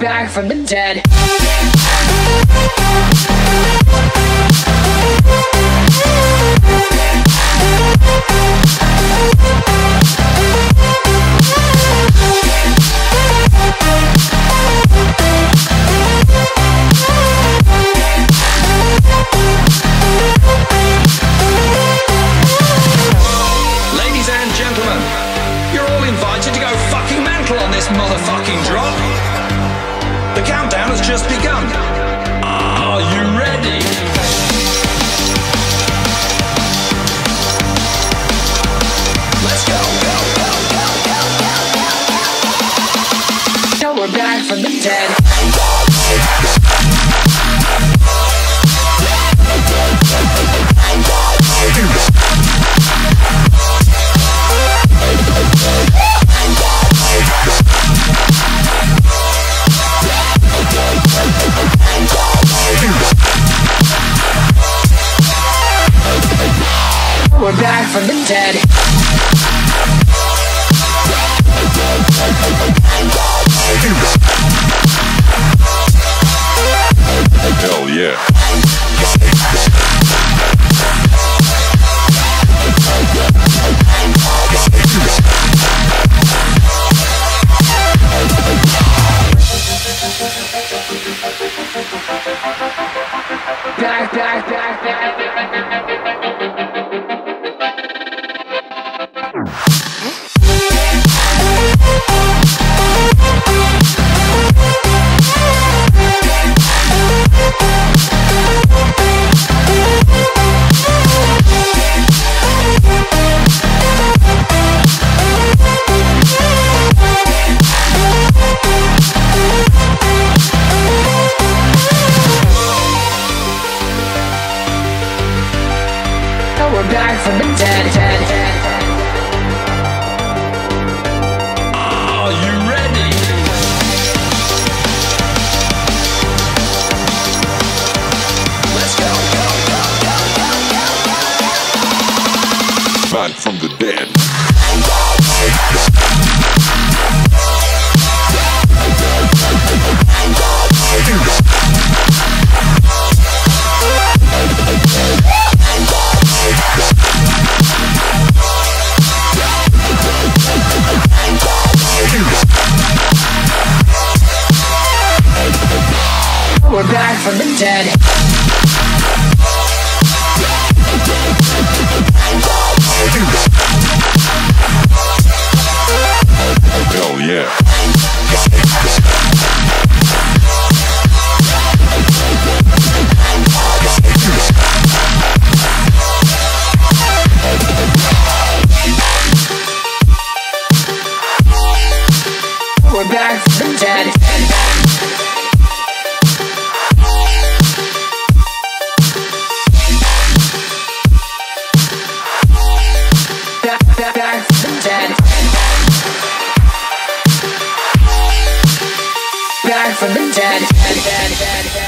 back from the dead. Ladies and gentlemen, you're all invited to go fucking mental on this motherfucking drop. The countdown has just begun. Are you ready? Let's go. Now we're back from the dead. We're back from the dead. Hell yeah. Back. We're back from the dead. Are you ready? Let's go. Back from the dead. We're back from the dead. Hell yeah. We're back from the dead. Back from the dead. Back from the dead.